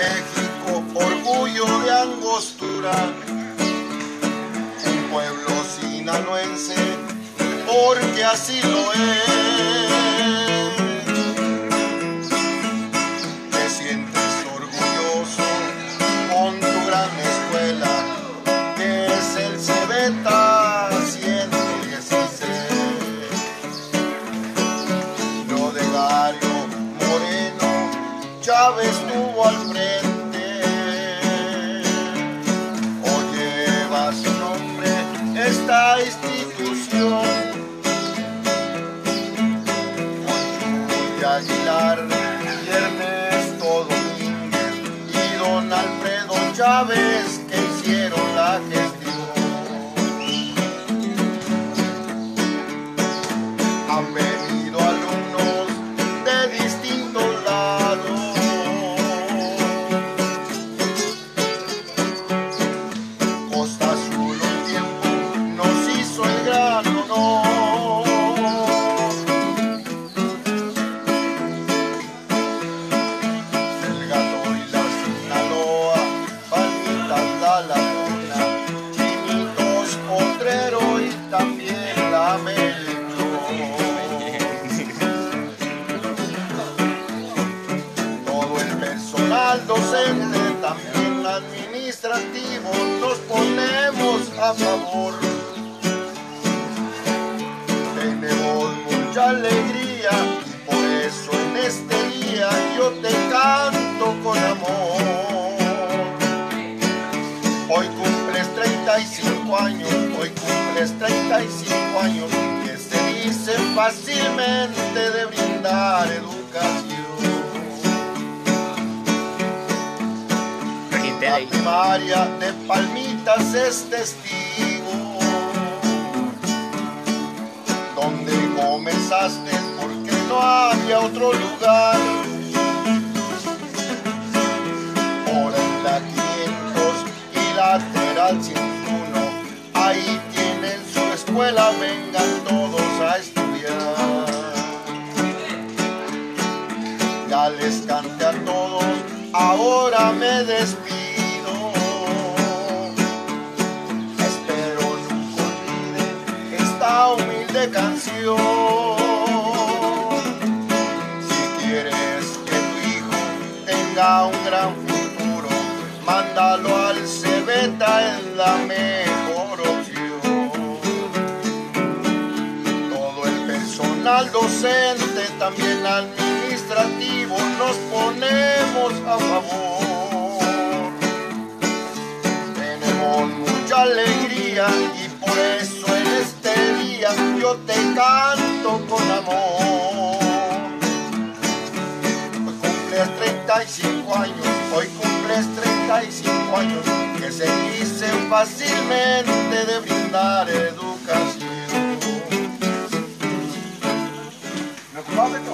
México, orgullo de Angostura, un pueblo sinaloense, porque así lo es. Te sientes orgulloso con tu gran escuela, que es el Cebeta 116. Rodegario Moreno Chávez estuvo al frente, hoy lleva su nombre esta institución. Con Aguilar y Ernesto Domínguez y don Alfredo Chávez, que hicieron la gestión. Han venido alumnos de distintos lados, Costa Azul un tiempo nos hizo el gran honor. El Gato y la Sinaloa, Palmitas, la Laguna, Chinitos, Potrero y también la Melitón. Todo el personal docente, también administrativo, nos ponemos a favor. Tenemos mucha alegría y por eso en este día yo te canto con amor. Hoy cumples 35 años, hoy cumples 35 años, que se dice fácilmente de brindar educación. La primaria de Palmitas es testigo, donde comenzaste porque no había otro lugar. Por en la 500 y lateral 101, ahí tienen su escuela, vengan todos a estudiar. Ya les canté a todos, ahora me despido. Espero nunca olviden esta humilde canción. Si quieres que tu hijo tenga un gran futuro, mándalo al Cebeta, es la mejor opción. Todo el personal docente, también administrativo, nos ponemos a favor. Tenemos mucha alegría y por eso en este día yo te canto con amor. Hoy cumples 35 años, hoy cumples 35 años, que se dicen fácilmente de brindar educación.